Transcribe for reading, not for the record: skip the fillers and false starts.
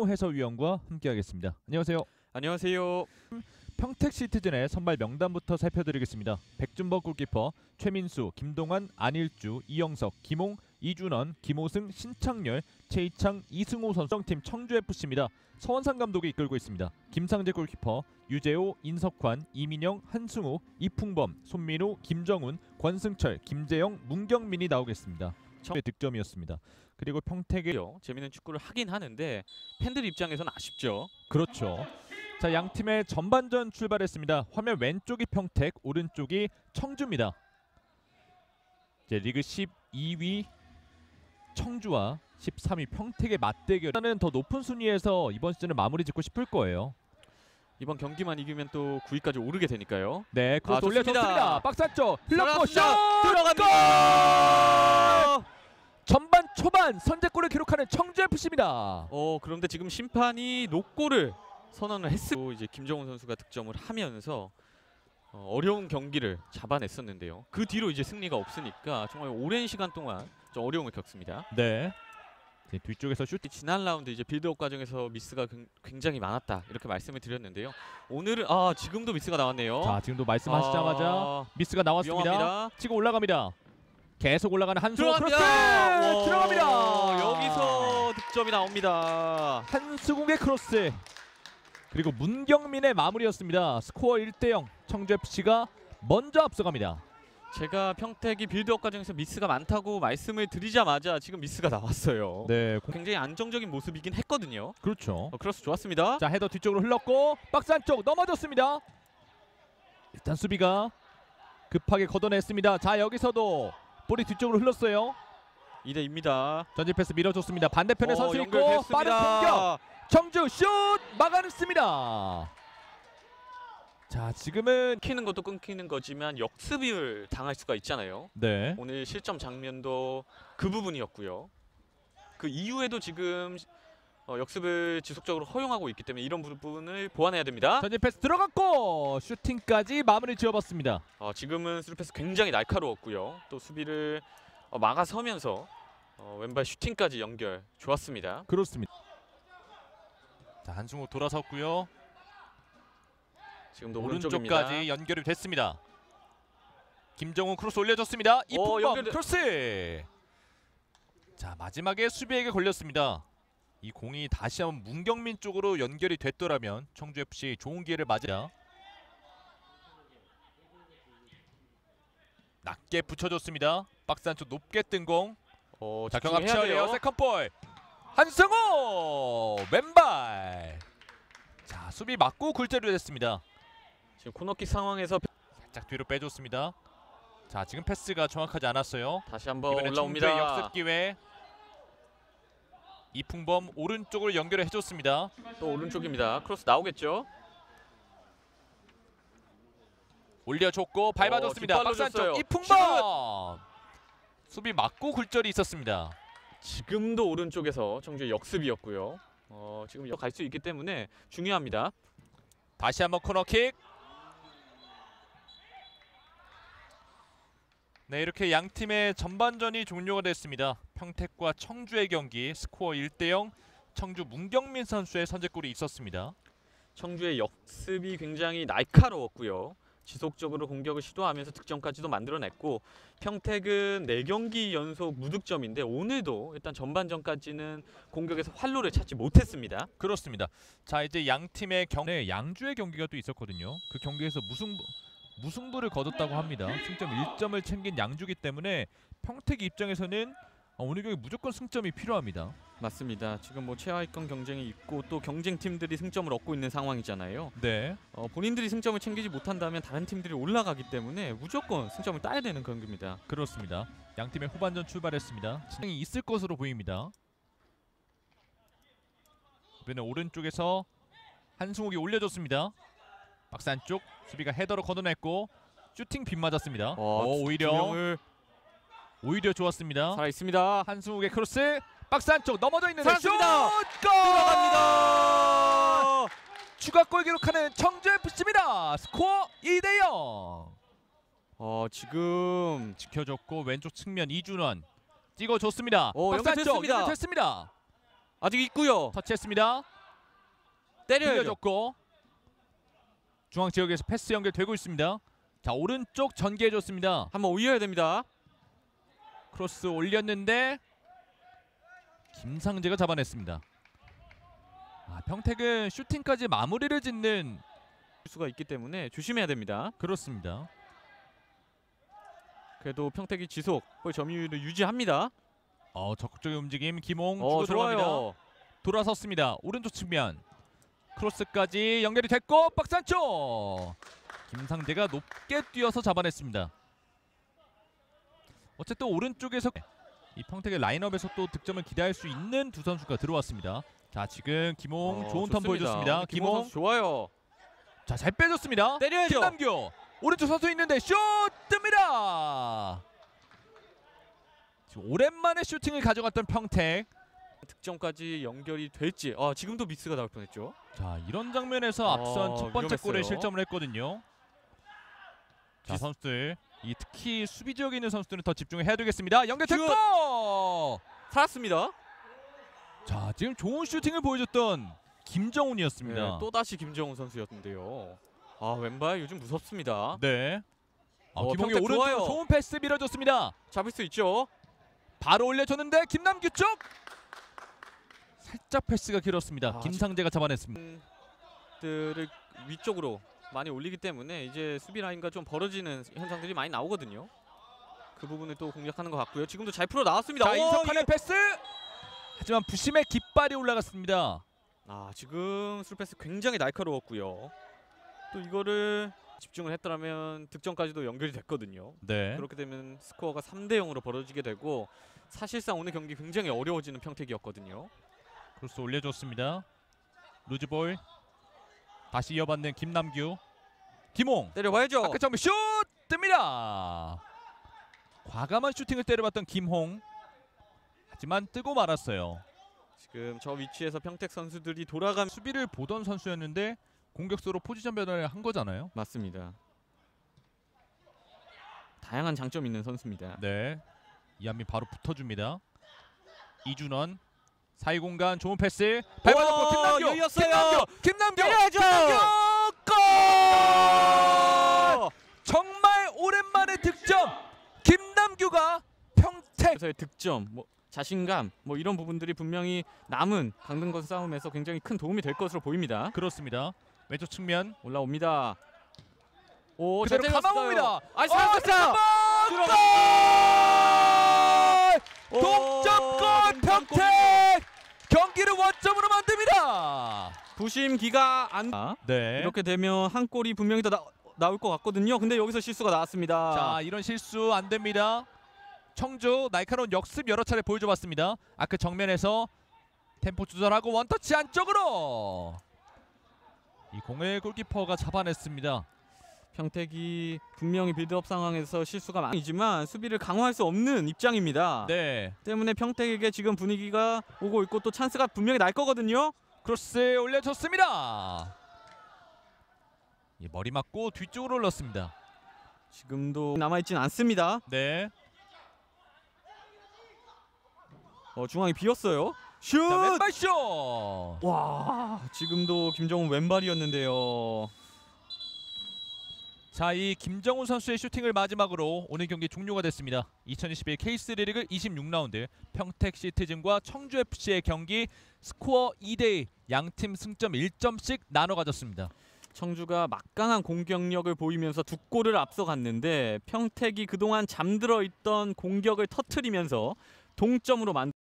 이병호 해설위원과 함께하겠습니다. 안녕하세요. 안녕하세요. 평택시티즌의 선발 명단부터 살펴드리겠습니다. 백준범 골키퍼, 최민수, 김동환, 안일주, 이영석, 김홍, 이준원, 김호승, 신창렬, 최희창, 이승호 선수팀 청주FC입니다. 서원상 감독이 이끌고 있습니다. 김상재 골키퍼, 유재호, 인석환, 이민영, 한승우, 이풍범, 손민우, 김정훈, 권승철, 김재영, 문경민이 나오겠습니다. 처음의 득점이었습니다. 그리고 평택의 재밌는 축구를 하긴 하는데 팬들 입장에서는 아쉽죠. 그렇죠. 자, 양 팀의 전반전 출발했습니다. 화면 왼쪽이 평택, 오른쪽이 청주입니다. 이제 리그 12위 청주와 13위 평택의 맞대결은 더 높은 순위에서 이번 시즌을 마무리 짓고 싶을 거예요. 이번 경기만 이기면 또 9위까지 오르게 되니까요. 네, 크로스 올려줬습니다. 박스 안쪽 흘렀고 슛! 들어갑니다. 전반 초반 선제골을 기록하는 청주FC입니다. 그런데 지금 심판이 노골을 선언을 했고 이제 김정훈 선수가 득점을 하면서 어려운 경기를 잡아냈었는데요. 그 뒤로 이제 승리가 없으니까 정말 오랜 시간 동안 좀 어려움을 겪습니다. 네. 뒤쪽에서 슛. 지난 라운드 이제 빌드업 과정에서 미스가 굉장히 많았다 이렇게 말씀을 드렸는데요. 오늘은 지금도 미스가 나왔네요. 자, 지금도 말씀하시자마자 미스가 나왔습니다. 위험합니다. 치고 올라갑니다. 계속 올라가는 한승우 크로스 들어갑니다. 여기서 득점이 나옵니다. 한수국의 크로스. 그리고 문경민의 마무리였습니다. 스코어 1대0. 청주FC가 먼저 앞서갑니다. 제가 평택이 빌드업 과정에서 미스가 많다고 말씀을 드리자마자 지금 미스가 나왔어요. 네, 굉장히 안정적인 모습이긴 했거든요. 그렇죠. 크로스 좋았습니다. 자, 헤더 뒤쪽으로 흘렀고 박스 안쪽 넘어졌습니다. 일단 수비가 급하게 걷어냈습니다. 자, 여기서도 볼이 뒤쪽으로 흘렀어요. 2대2입니다. 전진 패스 밀어줬습니다. 반대편에 선수 있고 연결됐습니다. 빠른 공격. 청주 슛 막아냈습니다. 자, 지금은 끊기는 것도 끊기는 거지만 역습을 당할 수가 있잖아요. 네. 오늘 실점 장면도 그 부분이었고요. 그 이후에도 지금 역습을 지속적으로 허용하고 있기 때문에 이런 부분을 보완해야 됩니다. 전진 패스 들어갔고 슈팅까지 마무리 지어봤습니다. 지금은 스루 패스 굉장히 날카로웠고요. 또 수비를 막아서면서 왼발 슈팅까지 연결 좋았습니다. 그렇습니다. 자, 한승우 돌아섰고요. 지금도 오른쪽까지 연결이 됐습니다. 김정훈 크로스 올려줬습니다. 이풍범 크로스. 자, 마지막에 수비에게 걸렸습니다. 이 공이 다시 한번 문경민 쪽으로 연결이 됐더라면 청주FC 좋은 기회를 맞으라. 낮게 붙여줬습니다. 박스 안쪽 높게 뜬 공. 자, 경합 치열해요. 세컨볼. 한승우 왼발. 자, 수비 맞고 굴절이 됐습니다. 지금 코너킥 상황에서 살짝 뒤로 빼줬습니다. 자, 지금 패스가 정확하지 않았어요. 다시 한번 이번에 올라옵니다. 청주의 역습 기회. 이풍범 오른쪽으로 연결을 해줬습니다. 또 오른쪽입니다. 크로스 나오겠죠? 올려줬고 밟아줬습니다. 박스 안쪽 이풍범. 수비 맞고 굴절이 있었습니다. 지금도 오른쪽에서 청주의 역습이었고요. 지금 갈 수 있기 때문에 중요합니다. 다시 한번 코너킥. 네, 이렇게 양 팀의 전반전이 종료가 됐습니다. 평택과 청주의 경기 스코어 1대0. 청주 문경민 선수의 선제골이 있었습니다. 청주의 역습이 굉장히 날카로웠고요. 지속적으로 공격을 시도하면서 득점까지도 만들어냈고 평택은 4경기 연속 무득점인데 오늘도 일단 전반전까지는 공격에서 활로를 찾지 못했습니다. 그렇습니다. 자, 이제 양 팀의 양주의 경기가 또 있었거든요. 그 경기에서 무승부를 거뒀다고 합니다. 승점 1점을 챙긴 양주기 때문에 평택 입장에서는 오늘 경기 무조건 승점이 필요합니다. 맞습니다. 지금 뭐 최하위권 경쟁이 있고 또 경쟁팀들이 승점을 얻고 있는 상황이잖아요. 네. 본인들이 승점을 챙기지 못한다면 다른 팀들이 올라가기 때문에 무조건 승점을 따야 되는 경기입니다. 그렇습니다. 양 팀의 후반전 출발했습니다. 진행이 있을 것으로 보입니다. 이번에 오른쪽에서 한승욱이 올려줬습니다. 박스 안쪽 수비가 헤더로 걷어냈고 슈팅 빗 맞았습니다. 오히려 좋았습니다. 살아 있습니다. 한승욱의 크로스 박스 안쪽 넘어져 있는데 슛! 들어갑니다. 추가골 기록하는 청주FC입니다. 스코어 2대0. 지금 지켜줬고 왼쪽 측면 이준원 찍어줬습니다. 박스 안쪽 연결됐습니다. 됐습니다. 아직 있고요. 터치했습니다. 때려야죠. 흘려줬고 중앙 지역에서 패스 연결되고 있습니다. 자, 오른쪽 전개해줬습니다. 한번 올려야 됩니다. 크로스 올렸는데 김상재가 잡아냈습니다. 평택은 슈팅까지 마무리를 짓는 수가 있기 때문에 조심해야 됩니다. 그렇습니다. 그래도 평택이 지속 볼 점유율을 유지합니다. 적극적인 움직임 김홍 주고 들어갑니다. 좋아요. 돌아섰습니다. 오른쪽 측면 크로스까지 연결이 됐고 박스 안쪽 김상재가 높게 뛰어서 잡아냈습니다. 어쨌든 오른쪽에서 이 평택의 라인업에서 또 득점을 기대할 수 있는 두 선수가 들어왔습니다. 자, 지금 김홍 좋은 턴 보여줬습니다. 김홍 선수 좋아요. 자, 잘 빼줬습니다. 때려야죠. 김남규 오른쪽 선수 있는데 슛 뜹니다. 지금 오랜만에 슈팅을 가져갔던 평택. 득점까지 연결이 될지. 지금도 미스가 나올 뻔했죠. 자, 이런 장면에서 앞선 첫 번째 골에 위험했어요. 실점을 했거든요. 자, 선수들 특히 수비 지역에 있는 선수들은 더 집중해야 되겠습니다. 연결됐고 살았습니다. 자, 지금 좋은 슈팅을 보여줬던 김정훈이었습니다. 네, 또다시 김정훈 선수였는데요. 왼발 요즘 무섭습니다. 네. 김홍이 평택 오른쪽 좋아요. 좋은 패스 밀어줬습니다. 잡을 수 있죠. 바로 올려줬는데 김남규 쪽 살짝 패스가 길었습니다. 김상재가 잡아냈습니다. 들을 위쪽으로 많이 올리기 때문에 이제 수비 라인과 좀 벌어지는 현상들이 많이 나오거든요. 그 부분을 또 공략하는 것 같고요. 지금도 잘 풀어 나왔습니다. 자, 인석환의 패스. 하지만 부심의 깃발이 올라갔습니다. 지금 술패스 굉장히 날카로웠고요. 또 이거를 집중을 했더라면 득점까지도 연결이 됐거든요. 네. 그렇게 되면 스코어가 3대 0으로 벌어지게 되고 사실상 오늘 경기 굉장히 어려워지는 평택이었거든요. 크로스 올려줬습니다. 루즈볼 다시 이어받는 김남규. 김홍 때려봐야죠. 아까 처음에 슛 뜹니다. 과감한 슈팅을 때려봤던 김홍. 하지만 뜨고 말았어요. 지금 저 위치에서 평택 선수들이 돌아가면 수비를 보던 선수였는데 공격수로 포지션 변화를 한 거잖아요. 맞습니다. 다양한 장점이 있는 선수입니다. 네. 이한민 바로 붙어줍니다. 이준원 사이 공간 좋은 패스 밟아놓고 김남규 열렸어요. 김남규 때려야죠. 골! 정말 오랜만에 득점 김남규가 평택 에서의 득점, 자신감 이런 부분들이 분명히 남은 강등권 싸움에서 굉장히 큰 도움이 될 것으로 보입니다. 그렇습니다. 왼쪽 측면 올라옵니다. 오, 그대로 가마옵니다. 들어갔다. 동점골 평택 경기를 원점으로 만듭니다. 부심기가 네. 이렇게 되면 한 골이 분명히 더 나올 것 같거든요. 근데 여기서 실수가 나왔습니다. 자, 이런 실수 안 됩니다. 청주 날카로운 역습 여러 차례 보여줘봤습니다. 아크 정면에서 템포 조절하고 원터치 안쪽으로 이 공을 골키퍼가 잡아냈습니다. 평택이 분명히 빌드업 상황에서 실수가 많이지만 수비를 강화할 수 없는 입장입니다. 네. 때문에 평택에게 지금 분위기가 오고 있고 또 찬스가 분명히 날 거거든요. 크로스 올려줬습니다. 머리 맞고 뒤쪽으로 올랐습니다. 지금도 남아있진 않습니다. 네. 중앙이 비었어요. 슛! 자, 왼발 슛! 와, 지금도 김정훈 왼발이었는데요. 자, 이 김정훈 선수의 슈팅을 마지막으로 오늘 경기 종료가 됐습니다. 2021 K3 리그 26라운드 평택 시티즌과 청주 FC의 경기 스코어 2대2 양팀 승점 1점씩 나눠 가졌습니다. 청주가 막강한 공격력을 보이면서 두 골을 앞서갔는데 평택이 그동안 잠들어 있던 공격을 터뜨리면서 동점으로